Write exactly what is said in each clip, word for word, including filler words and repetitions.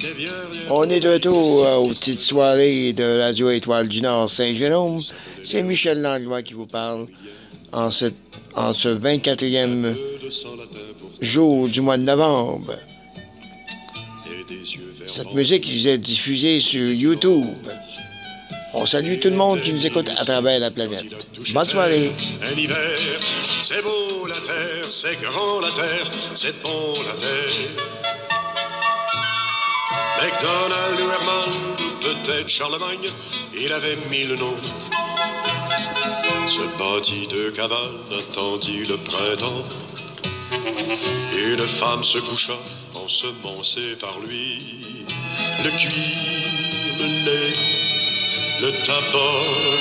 On est de retour euh, aux petites soirées de Radio Étoile du Nord Saint-Jérôme. C'est Michel Langlois qui vous parle en ce, en ce vingt-quatrième jour du mois de novembre. Cette musique vous est diffusée sur YouTube. On salue tout le monde qui nous écoute à travers la planète. Bonne soirée. Un hiver, c'est beau la terre, c'est grand la terre, c'est bon la terre. MacDonald ou Herman, peut-être Charlemagne, il avait mille noms. Ce bâti de cabane attendit le printemps. Une femme se coucha, ensemencée par lui. Le cuir, le lait, le tabac.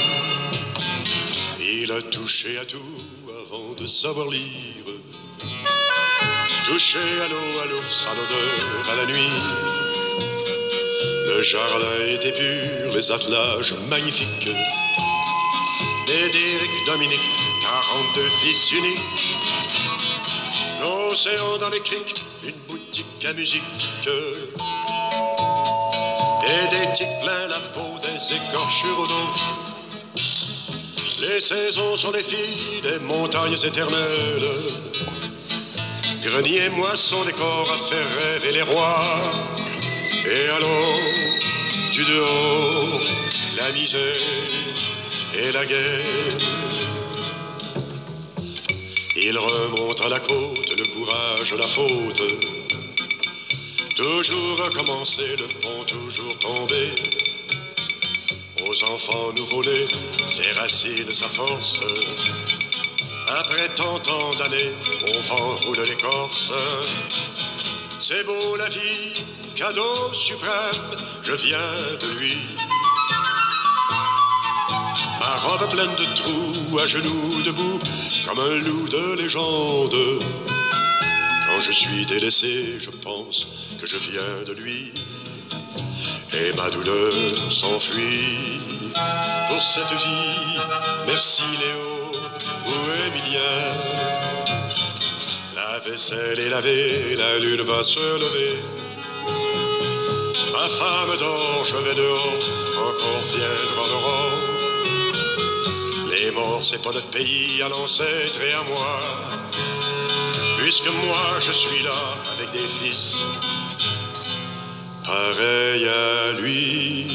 Il a touché à tout avant de savoir lire. Touché à l'eau, à l'eau, sans odeur, à la nuit. Le jardin était pur, les attelages magnifiques. Dédéric, Dominique, quarante-deux fils uniques. L'océan dans les criques, une boutique à musique. Et des tiques plein la peau, des écorchures au dos. Les saisons sont les filles des montagnes éternelles. Grenier, moisson, décor à faire rêver les rois. Et allons, du dehors, la misère et la guerre. Il remonte à la côte, le courage, la faute. Toujours recommencer, le pont toujours tombé. Aux enfants nouveau-nés, ses racines, sa force. Après tant tant d'années, on vent roule l'écorce. C'est beau la vie, cadeau suprême, je viens de lui. Ma robe pleine de trous, à genoux debout, comme un loup de légende. Quand je suis délaissé, je pense que je viens de lui. Et ma douleur s'enfuit pour cette vie. Merci Léo ou Emilien. La vaisselle est lavée, la lune va se lever. Ma femme dort, je vais dehors, encore viendra l'aurore. Les morts, c'est pas notre pays, à l'ancêtre et à moi. Puisque moi, je suis là avec des fils pareils à lui.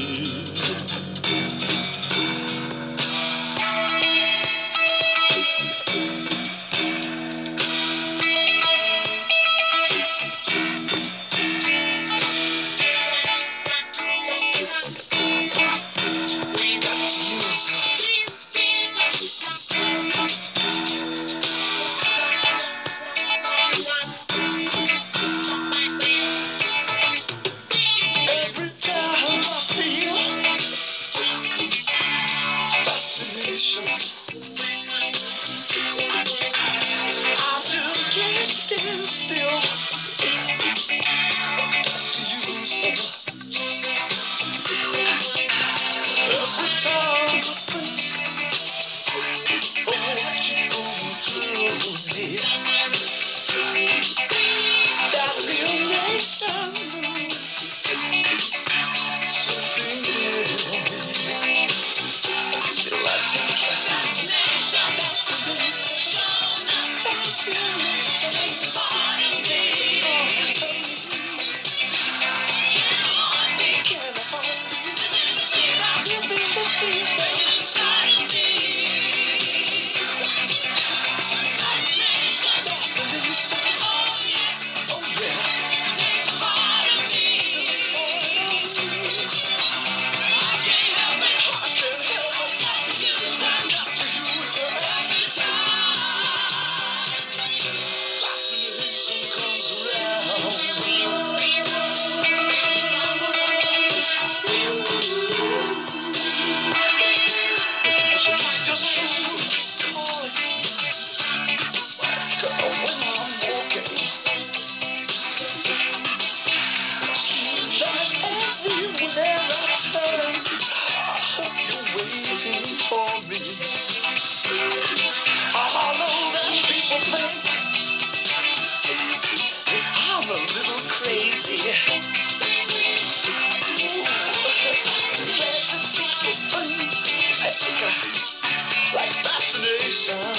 I'm a little crazy. like a, like fascination.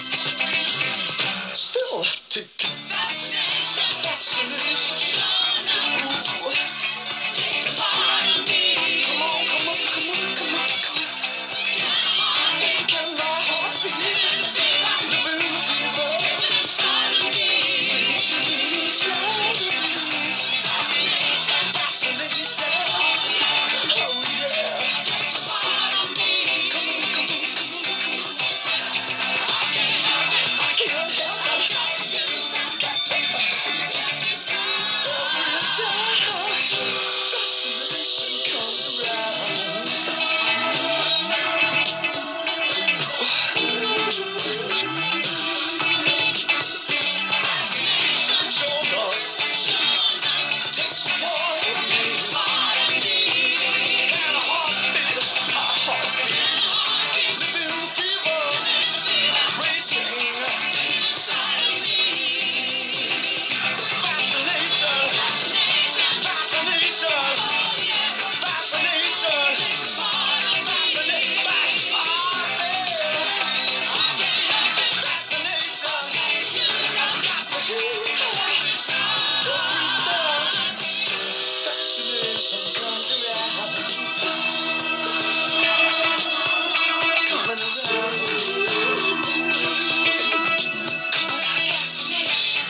Still tick. Fascination, fascination. Ooh. Takes a part of me. Come on, come on, come on, come on, come on. Can my heart beat? Living fever, living fever, living inside of me. Inside of me. Fascination, fascination. Oh yeah. Takes a part of me. Come on, come on, come on, come on. I can't help it. I can't help it. Got to every time fascination comes around. Sure enough, takes a part of me. And a heartbeat, a heartbeat, living fever, raging. Fascination, fascination, fascination, fascination. Fascination comes around, coming around. Fascination.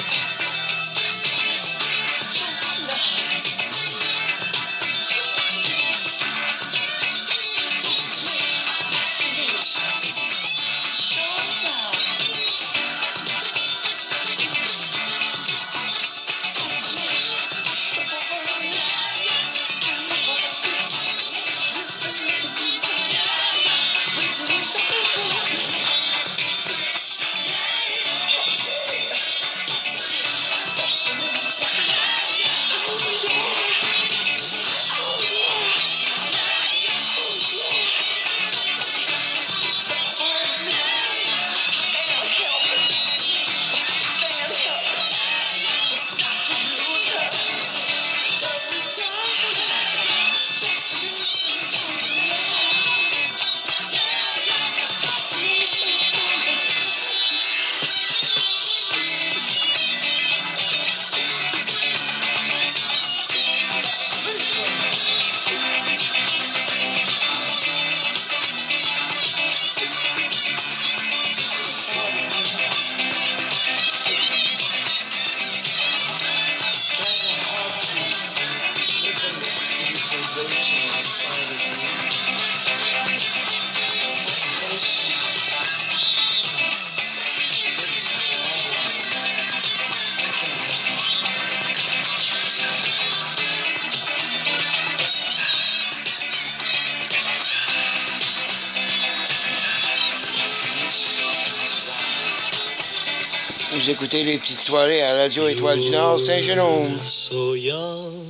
Vous écoutez les petites soirées à Radio Étoile du Nord, Saint-Jérôme. So young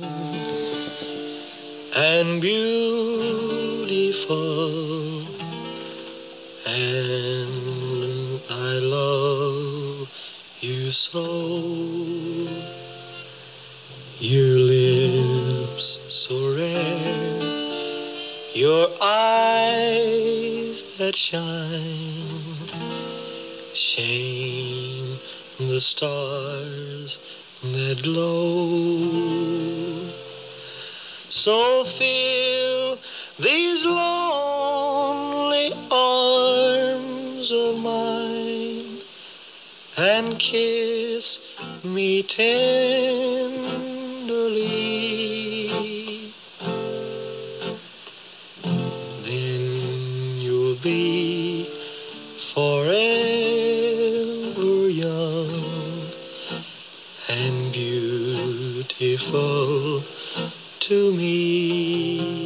and beautiful, and I love you so. Your lips so rare, your eyes that shine, shame the stars that glow. So fill these lonely arms of mine and kiss me tenderly. Then you'll be forever young and beautiful to me.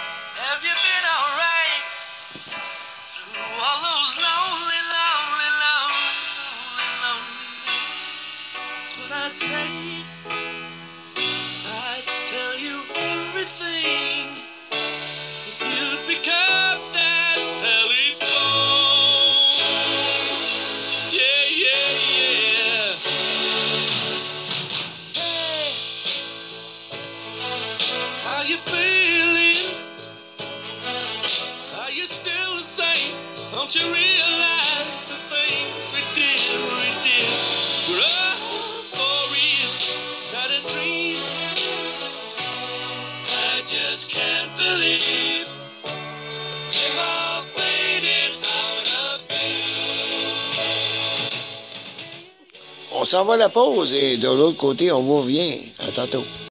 All those lonely, lonely, lonely Don't you realize the things we did, we did were all for real, not a dream. I just can't believe they've all faded out of view. On s'en va à la pause et de l'autre côté, on vous revient. À tantôt.